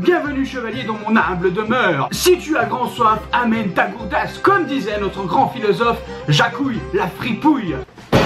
bienvenue chevalier dans mon humble demeure. Si tu as grand soif, amène ta gourdasse, comme disait notre grand philosophe Jacouille la fripouille.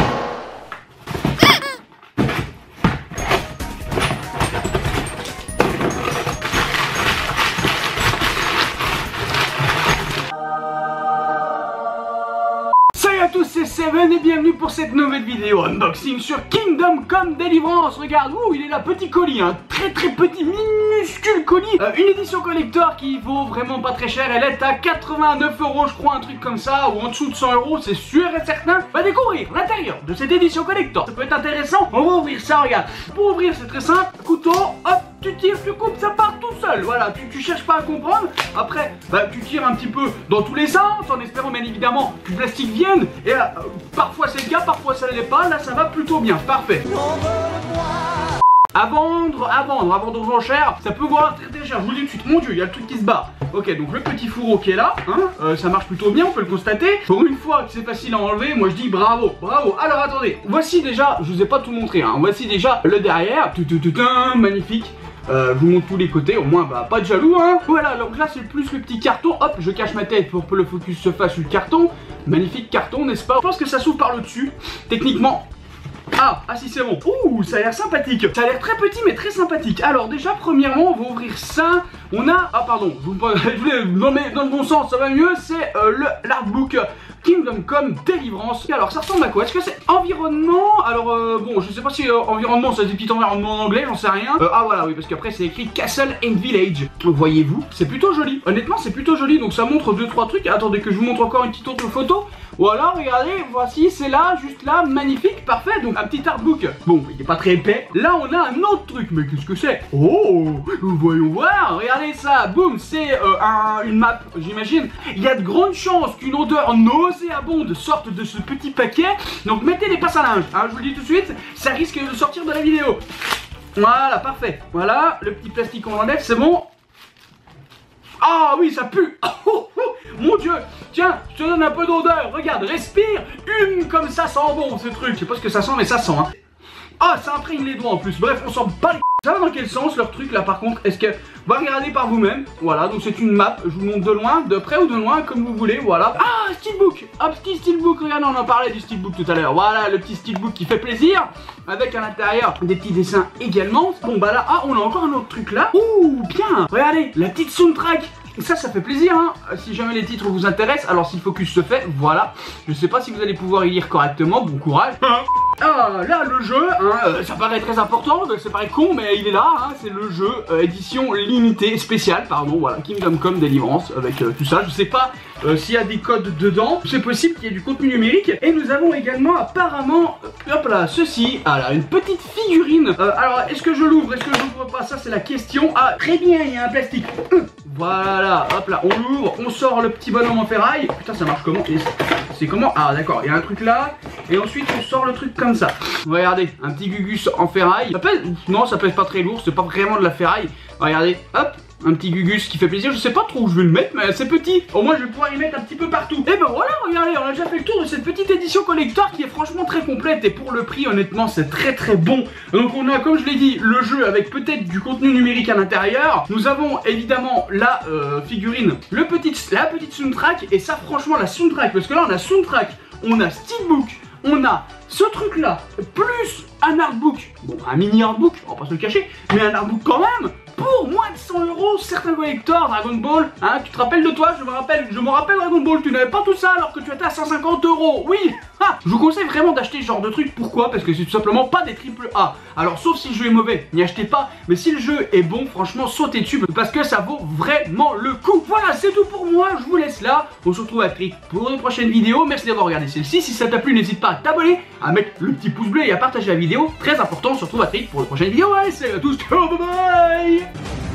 Salut à tous, c'est Seven et bienvenue pour cette nouvelle vidéo unboxing sur Kingdom Come Deliverance. Regarde, il est là, petit colis, un très petit minuscule colis, une édition collector qui vaut vraiment pas très cher. Elle est à 89 € je crois, un truc comme ça, ou en dessous de 100 €, c'est sûr et certain. On va découvrir l'intérieur de cette édition collector, ça peut être intéressant. On va ouvrir ça, regarde. Pour ouvrir c'est très simple, couteau, hop, tu tires, tu coupes, ça part tout seul. Voilà, tu cherches pas à comprendre. Après, tu tires un petit peu dans tous les sens, en espérant bien évidemment que le plastique vienne. Et là, parfois c'est le cas, parfois ça ne l'est pas. Là, ça va plutôt bien, parfait. À vendre aux enchères, ça peut voir très cher. Je vous le dis tout de suite, mon dieu, il y a le truc qui se barre. Ok, donc le petit fourreau qui est là, hein, ça marche plutôt bien, on peut le constater. Pour une fois que c'est facile à enlever, moi je dis bravo, bravo. Alors attendez, voici déjà, je vous ai pas tout montré, hein, voici déjà le derrière, magnifique. Je vous montre tous les côtés, au moins pas de jaloux, hein. Voilà, alors là c'est plus le petit carton. Hop, je cache ma tête pour que le focus se fasse sur le carton. Magnifique carton, n'est-ce pas? Je pense que ça s'ouvre par le dessus. Techniquement. Ah si c'est bon. Ouh, ça a l'air sympathique. Ça a l'air très petit mais très sympathique. Alors déjà premièrement on va ouvrir ça. On a, pardon, je voulais nommer dans le bon sens, ça va mieux. C'est l'artbook Kingdom Come Deliverance. Alors ça ressemble à quoi? Est-ce que c'est environnement? Alors bon, je sais pas si environnement ça dit petit environnement en anglais, j'en sais rien. Voilà, oui, parce qu'après c'est écrit Castle and Village. Voyez-vous, c'est plutôt joli. Honnêtement c'est plutôt joli, donc ça montre 2-3 trucs. Attendez que je vous montre encore une petite autre photo. Voilà, regardez, voici, c'est là, juste là, magnifique, parfait. Donc un petit artbook. Bon, il n'est pas très épais. Là on a un autre truc, mais qu'est-ce que c'est? Oh, voyons voir, regardez ça, boum, c'est une map, j'imagine. Il y a de grandes chances qu'une odeur nauséabonde sorte de ce petit paquet. Donc mettez les passes à linge, hein, je vous le dis tout de suite, ça risque de sortir de la vidéo. Voilà, parfait. Voilà, le petit plastique on l'enlève, c'est bon. Ah oui, ça pue. Mon dieu. Tiens, je te donne un peu d'odeur. Regarde, respire. Comme ça sent bon ce truc. Je sais pas ce que ça sent, mais ça sent, hein. Ah, ça imprègne les doigts en plus. Bref, on sent pas les... Ça va dans quel sens leur truc là par contre? Est-ce que... Va regarder par vous-même. Voilà, donc c'est une map. Je vous montre de loin, de près ou de loin, comme vous voulez. Voilà. Ah, steelbook. Hop, petit steelbook. Regardez, on en parlait du steelbook tout à l'heure. Voilà, le petit steelbook qui fait plaisir. Avec à l'intérieur des petits dessins également. Bon, bah là, on a encore un autre truc là. Ouh, bien. Regardez, la petite soundtrack. Ça fait plaisir, hein. Si jamais les titres vous intéressent, alors si le focus se fait, voilà. Je sais pas si vous allez pouvoir y lire correctement, bon courage. Ah, là le jeu, hein, ça paraît très important, ça paraît con, mais il est là, hein, c'est le jeu édition limitée, spéciale, pardon, voilà, Kingdom Come Deliverance, avec tout ça. Je sais pas s'il y a des codes dedans, c'est possible qu'il y ait du contenu numérique. Et nous avons également apparemment, hop là, ceci, là, une petite figurine. Alors, est-ce que je l'ouvre, est-ce que je l'ouvre pas? Ça c'est la question. Ah, très bien, il y a un plastique. Voilà, hop là, on l'ouvre, on sort le petit bonhomme en ferraille. Putain, ça marche comment? C'est comment? Ah d'accord, il y a un truc là. Et ensuite on sort le truc comme ça. Regardez, un petit gugus en ferraille. Ça pèse? Non, ça pèse pas très lourd, c'est pas vraiment de la ferraille. Regardez, hop, un petit gugus qui fait plaisir. Je sais pas trop où je vais le mettre, mais c'est petit. Au moins je vais pouvoir y mettre un petit peu partout. Et ben voilà, regardez, on a déjà fait le tour de cette petite édition collector qui est franchement très complète. Et pour le prix, honnêtement, c'est très bon. Donc on a, comme je l'ai dit, le jeu avec peut-être du contenu numérique à l'intérieur. Nous avons évidemment la figurine, la petite soundtrack. Et ça, franchement, la soundtrack, parce que là on a soundtrack, on a steelbook, on a ce truc là, plus un artbook. Bon, un mini artbook, on va pas se le cacher, mais un artbook quand même. Pour moins de 100 €, certains collecteurs, Dragon Ball, hein, tu te rappelles de toi? Je me rappelle Dragon Ball, tu n'avais pas tout ça alors que tu étais à 150 €, oui. Je vous conseille vraiment d'acheter ce genre de truc, pourquoi? Parce que c'est tout simplement pas des AAA. Alors sauf si le jeu est mauvais, n'y achetez pas, mais si le jeu est bon, franchement sautez dessus parce que ça vaut vraiment le coup. Voilà, c'est tout pour moi, je vous laisse là, on se retrouve très vite pour une prochaine vidéo. Merci d'avoir regardé celle-ci, si ça t'a plu n'hésite pas à t'abonner, à mettre le petit pouce bleu et à partager la vidéo, très important. On se retrouve très vite pour une prochaine vidéo. Allez, salut à tous, ciao, bye bye.